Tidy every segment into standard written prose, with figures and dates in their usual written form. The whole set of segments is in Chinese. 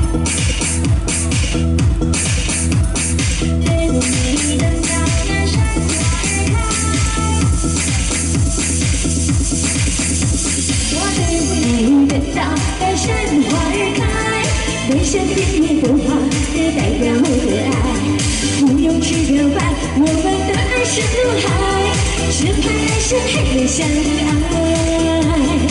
人生点点的花，也代表我的爱。不用去表白，我们的爱是如海，只盼来生还能相爱。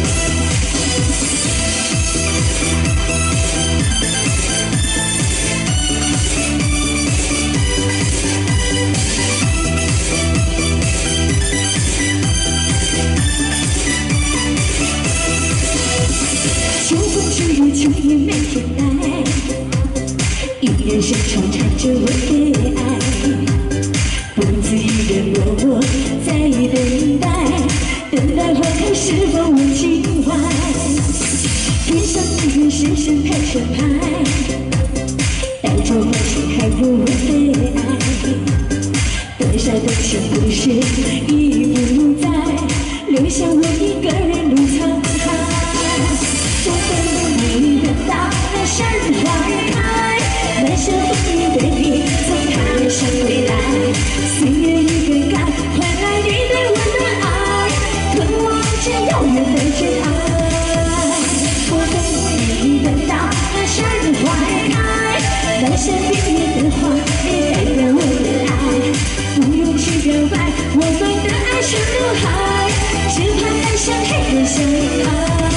秋风之日，秋叶没天来，一人深处缠着我的爱，独自一人默默在等待，等待花开是否无情怀。天上一人深深排成排，带着欢喜还有我的爱，多少的情故事已不在，留下我一个人路沧海。我等你等到那山花开，满山风雨对你从台上归来。岁月一个改，换来你对我的爱，渴望着遥远的真爱。我等你等到那山花开，满山遍野的花也代表我的爱。不用去表白，我们的爱深如海，只盼来生还能相爱。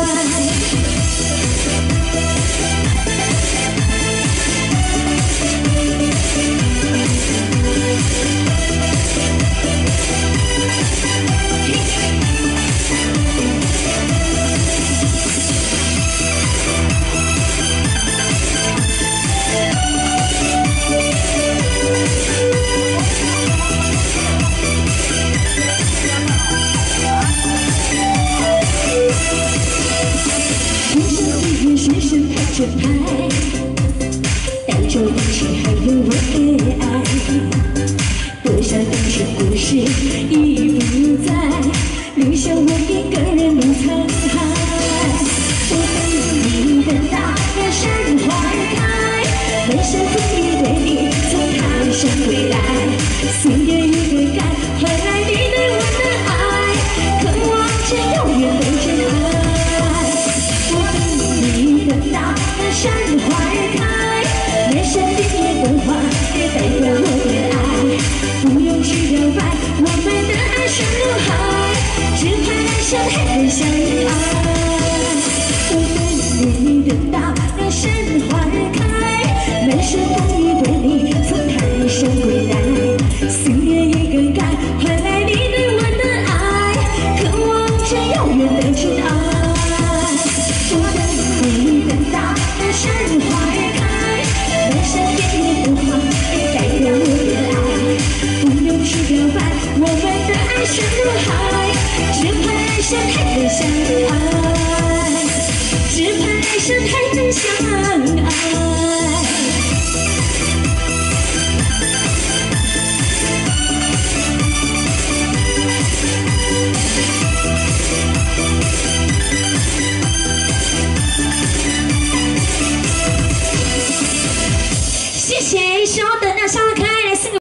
深深排成排，带着温情还有我的爱，多少的情故事已不在，留下我一个人路沧海。我等你等到那山花开，满山风雨对你从台上归来。岁月一个改，换来你对我的爱，渴望着遥远的真爱。等到那山花开，满山遍野的花也代表我的爱。不用去表白，我们的爱深如海，只盼来生还能相爱。我等你等到那山花开，满山风雨对你从台上归来。岁月一个改，换来你对我的爱，渴望着遥远的真爱。等到那山花开，满山遍野的花也代表我的爱。不用去表白，我们的爱深如海，只盼来生还能相爱，只盼来生还能相爱。